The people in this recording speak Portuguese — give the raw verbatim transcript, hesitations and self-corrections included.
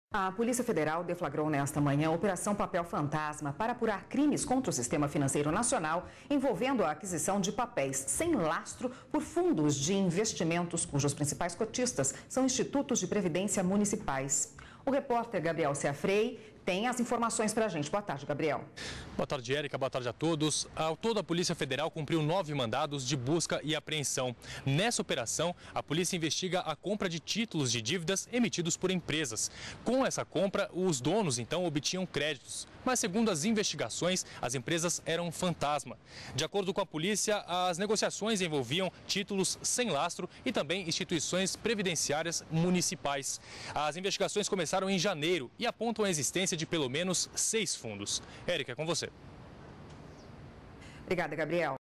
A Polícia Federal deflagrou nesta manhã a Operação Papel Fantasma para apurar crimes contra o sistema financeiro nacional envolvendo a aquisição de papéis sem lastro por fundos de investimentos cujos principais cotistas são institutos de previdência municipais. O repórter Gabriel Seafrei tem as informações para a gente. Boa tarde, Gabriel. Boa tarde, Érica. Boa tarde a todos. Ao todo, a Polícia Federal cumpriu nove mandados de busca e apreensão. Nessa operação, a polícia investiga a compra de títulos de dívidas emitidos por empresas. Com essa compra, os donos, então, obtinham créditos. Mas, segundo as investigações, as empresas eram um fantasma. De acordo com a polícia, as negociações envolviam títulos sem lastro e também instituições previdenciárias municipais. As investigações começaram em janeiro e apontam a existência de pelo menos seis fundos. Érica, é com você. Obrigada, Gabriel.